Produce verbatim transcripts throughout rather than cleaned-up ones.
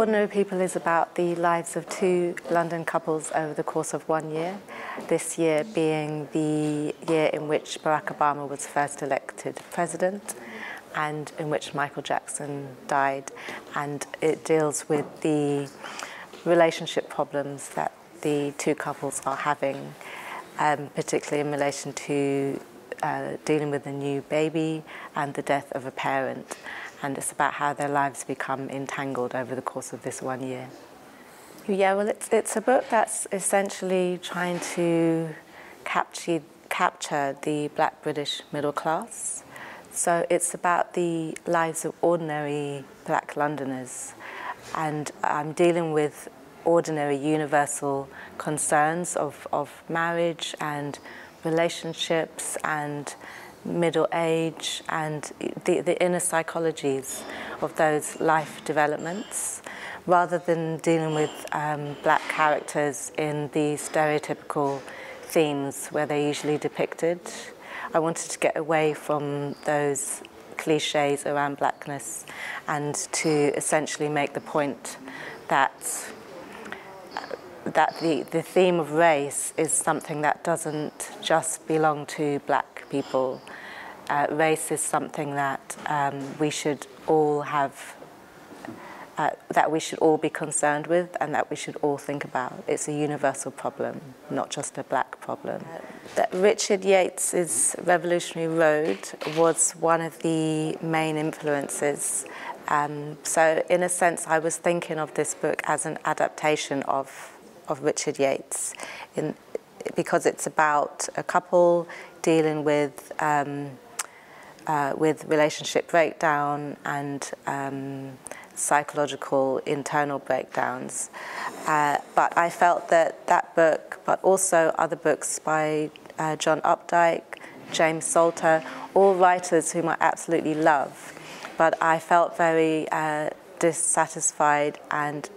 Ordinary People is about the lives of two London couples over the course of one year, this year being the year in which Barack Obama was first elected president and in which Michael Jackson died. And it deals with the relationship problems that the two couples are having, um, particularly in relation to uh, dealing with a new baby and the death of a parent. And it's about how their lives become entangled over the course of this one year. Yeah, well, it's, it's a book that's essentially trying to capture, capture the Black British middle class. So it's about the lives of ordinary Black Londoners. And I'm dealing with ordinary universal concerns of, of marriage and relationships and middle age and the, the inner psychologies of those life developments, rather than dealing with um, Black characters in the stereotypical themes where they're usually depicted. I wanted to get away from those cliches around Blackness and to essentially make the point that that the, the theme of race is something that doesn't just belong to Black people. Uh, race is something that um, we should all have, uh, that we should all be concerned with and that we should all think about. It's a universal problem, not just a Black problem. Uh, that Richard Yates's Revolutionary Road was one of the main influences. Um, so in a sense, I was thinking of this book as an adaptation of of Richard Yates, in, because it's about a couple dealing with um, uh, with relationship breakdown and um, psychological internal breakdowns. Uh, but I felt that that book, but also other books by uh, John Updike, James Salter, all writers whom I absolutely love, but I felt very uh, dissatisfied and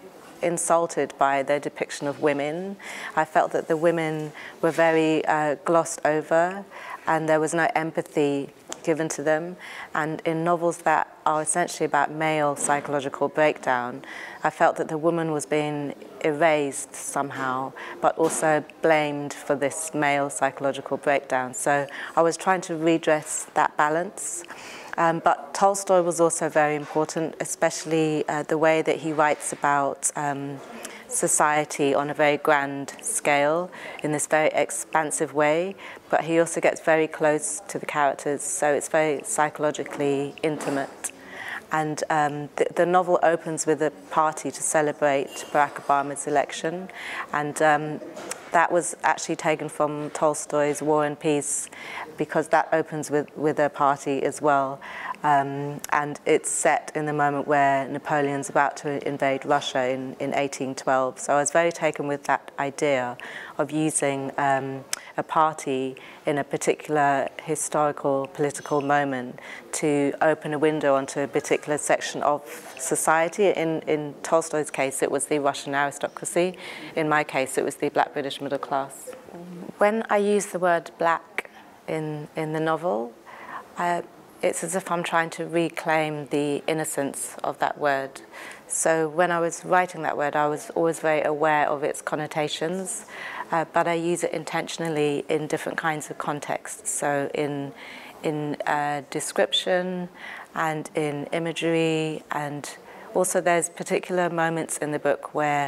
insulted by their depiction of women. I felt that the women were very uh, glossed over and there was no empathy given to them. And in novels that are essentially about male psychological breakdown, I felt that the woman was being erased somehow, but also blamed for this male psychological breakdown. So I was trying to redress that balance. Um, but Tolstoy was also very important, especially uh, the way that he writes about um, society on a very grand scale, in this very expansive way, but he also gets very close to the characters, so it's very psychologically intimate. And um, the, the novel opens with a party to celebrate Barack Obama's election, and um, that was actually taken from Tolstoy's War and Peace, because that opens with, with a party as well. Um, and it's set in the moment where Napoleon's about to invade Russia in, in eighteen twelve. So I was very taken with that idea of using um, a party in a particular historical, political moment to open a window onto a particular section of society. In, in Tolstoy's case, it was the Russian aristocracy. In my case, it was the Black British middle class. When I use the word Black in, in the novel, I, it's as if I'm trying to reclaim the innocence of that word. So when I was writing that word, I was always very aware of its connotations, uh, but I use it intentionally in different kinds of contexts. So in, in uh, description and in imagery, and also there's particular moments in the book where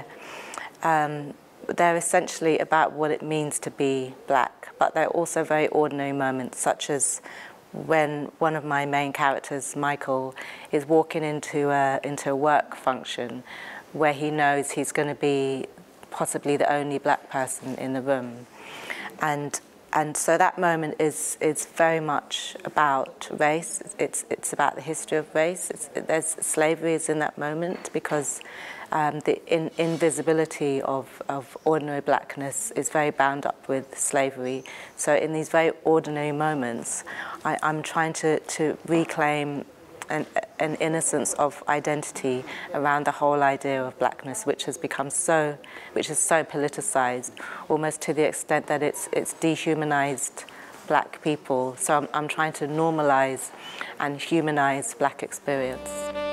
um, they're essentially about what it means to be Black, but they're also very ordinary moments, such as when one of my main characters, Michael, is walking into a, into a work function where he knows he's going to be possibly the only Black person in the room. And, and so that moment is, is very much about race. It's, it's about the history of race. It's, there's slavery is in that moment because Um, the in, invisibility of, of ordinary Blackness is very bound up with slavery. So in these very ordinary moments, I, I'm trying to, to reclaim an, an innocence of identity around the whole idea of Blackness, which has become so, which is so politicized, almost to the extent that it's, it's dehumanized Black people. So I'm, I'm trying to normalize and humanize Black experience.